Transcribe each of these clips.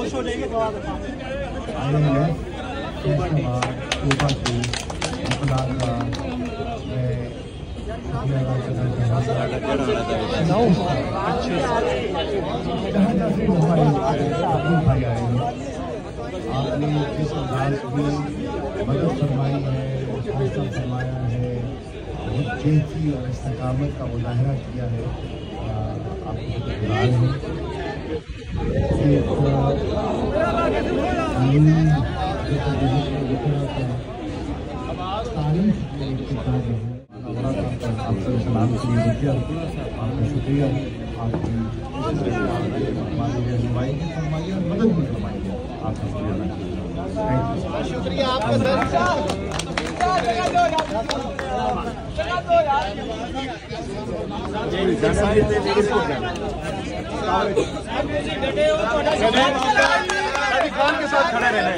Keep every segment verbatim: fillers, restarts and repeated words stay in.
खुश हो जाएंगे दुआ करना। आपने जिस अंदाज की मदद फरमाई है, हौसला फरमाया है, जेहती और इस्तकामत का मुजाहरा किया है, आपको शुक्रियाद है। तारीफ आपका सलाम के लिए आपका शुक्रिया, आपकी फरमाइए फरमाइए और मदद भी फरमाइए, आपका शुक्रिया आपका सर। खान के साथ खड़े रहना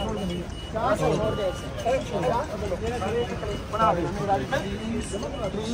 है।